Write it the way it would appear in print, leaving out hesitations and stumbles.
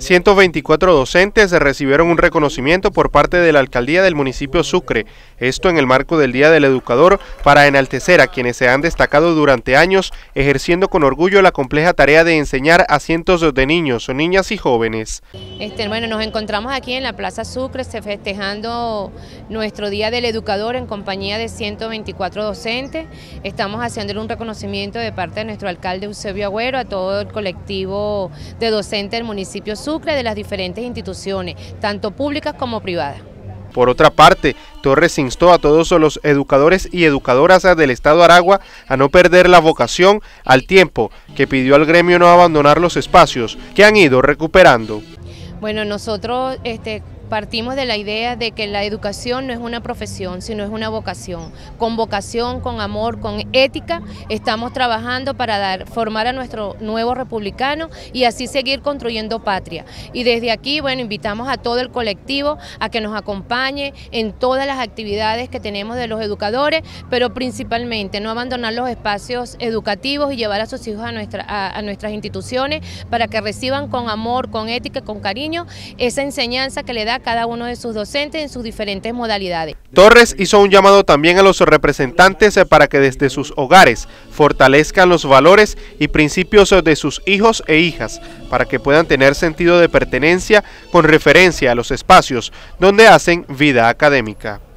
124 docentes recibieron un reconocimiento por parte de la Alcaldía del municipio Sucre, esto en el marco del Día del Educador, para enaltecer a quienes se han destacado durante años, ejerciendo con orgullo la compleja tarea de enseñar a cientos de niños, niñas y jóvenes. Bueno, nos encontramos aquí en la Plaza Sucre festejando nuestro Día del Educador en compañía de 124 docentes. Estamos haciéndole un reconocimiento de parte de nuestro alcalde Eusebio Agüero a todo el colectivo de docentes del municipio Sucre, de las diferentes instituciones, tanto públicas como privadas. Por otra parte, Torres instó a todos los educadores y educadoras del estado Aragua a no perder la vocación, al tiempo que pidió al gremio no abandonar los espacios que han ido recuperando. Bueno, nosotros partimos de la idea de que la educación no es una profesión, sino es una vocación. Con vocación, con amor, con ética, estamos trabajando para formar a nuestro nuevo republicano y así seguir construyendo patria. Y desde aquí, bueno, invitamos a todo el colectivo a que nos acompañe en todas las actividades que tenemos de los educadores, pero principalmente no abandonar los espacios educativos y llevar a sus hijos a nuestras instituciones para que reciban con amor, con ética, con cariño esa enseñanza que le da cada uno de sus docentes en sus diferentes modalidades. Torres hizo un llamado también a los representantes para que desde sus hogares fortalezcan los valores y principios de sus hijos e hijas para que puedan tener sentido de pertenencia con referencia a los espacios donde hacen vida académica.